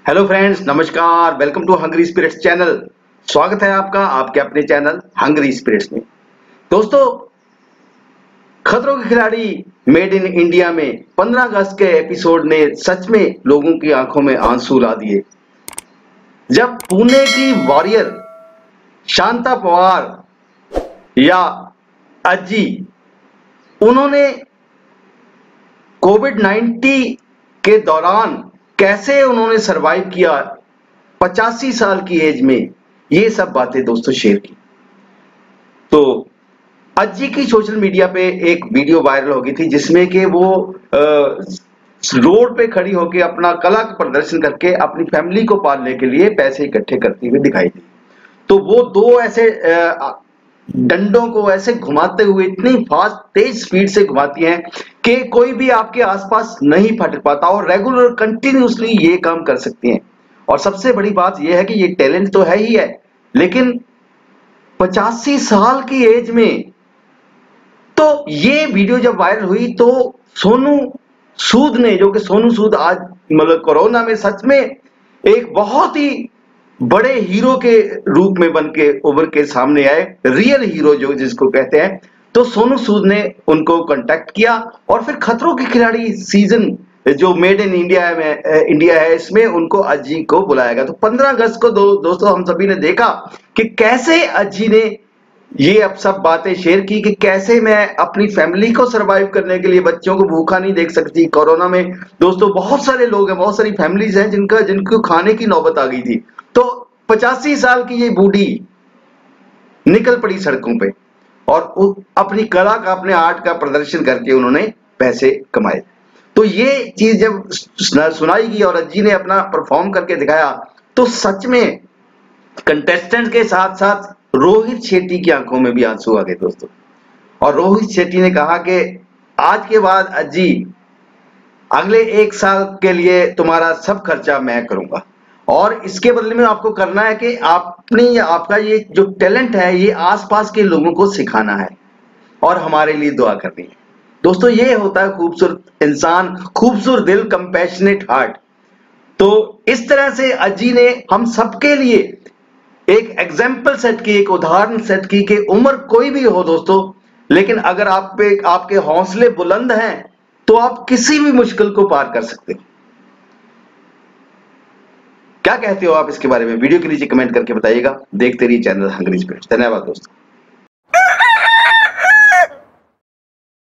Hello friends, नमस्कार। Welcome to hungry spirits channel. स्वागत है आपका आपके अपने चैनल हंग्री स्पिरिट्स में। दोस्तों, खतरों के खिलाड़ी मेड इन इंडिया में 15 अगस्त के एपिसोड ने सच में लोगों की आंखों में आंसू ला दिए। जब पुणे की वॉरियर शांता पवार या अज्जी, उन्होंने कोविड-19 के दौरान कैसे उन्होंने सरवाइव किया 85 साल की एज में, ये सब बातें दोस्तों शेयर की। तो अज्जी की सोशल मीडिया पे एक वीडियो वायरल हो गई थी जिसमें कि वो रोड पे खड़ी होकर अपना कला का प्रदर्शन करके अपनी फैमिली को पालने के लिए पैसे इकट्ठे करती हुई दिखाई दी। तो वो दो ऐसे डंडों को ऐसे घुमाते हुए इतनी फास्ट तेज स्पीड से घुमाती हैं कि कोई भी आपके आसपास नहीं फटक पाता और रेगुलर कंटिन्यूसली ये काम कर सकती हैं। और सबसे बड़ी बात यह है कि ये टैलेंट तो है ही है, लेकिन 85 साल की एज में। तो ये वीडियो जब वायरल हुई तो सोनू सूद ने, जो कि सोनू सूद आज मतलब कोरोना में सच में एक बहुत ही बड़े हीरो के रूप में बन के उभर के सामने आए, रियल हीरो जो जिसको कहते हैं। तो सोनू सूद ने उनको कांटेक्ट किया और फिर खतरों के खिलाड़ी सीजन जो मेड इन इंडिया में इंडिया है, इसमें उनको अज्जी को बुलाया गया। तो 15 अगस्त को दोस्तों हम सभी ने देखा कि कैसे अज्जी ने ये अब सब बातें शेयर की कि कैसे मैं अपनी फैमिली को सरवाइव करने के लिए, बच्चों को भूखा नहीं देख सकती कोरोना में। दोस्तों, बहुत सारे लोग हैं, बहुत सारी फैमिलीज हैं जिनको खाने की नौबत आ गई थी। तो 85 साल की ये बूढ़ी निकल पड़ी सड़कों पे और अपनी कला का, अपने आर्ट का प्रदर्शन करके उन्होंने पैसे कमाए। तो ये चीज जब सुनाई गई और अज्जी ने अपना परफॉर्म करके दिखाया तो सच में कंटेस्टेंट के साथ साथ रोहित शेट्टी की आंखों में भी आंसू आ गए दोस्तों। और रोहित शेट्टी ने कहा कि आज के बाद अज्जी, अगले 1 साल के लिए तुम्हारा सब खर्चा मैं करूंगा और इसके बदले में आपको करना है कि आपका ये जो टैलेंट है ये आसपास के लोगों को सिखाना है और हमारे लिए दुआ करनी है। दोस्तों, ये होता है खूबसूरत इंसान, खूबसूरत दिल, कंपैशनेट हार्ट। तो इस तरह से अज्जी ने हम सबके लिए एक एग्जाम्पल सेट की, एक उदाहरण सेट की कि उम्र कोई भी हो दोस्तों, लेकिन अगर आप पे आपके हौसले बुलंद हैं तो आप किसी भी मुश्किल को पार कर सकते हो। क्या कहते हो आप इसके बारे में? वीडियो के नीचे कमेंट करके बताइएगा। देखते रहिए चैनल हंग्री स्पिरिट्स। धन्यवाद दोस्तों।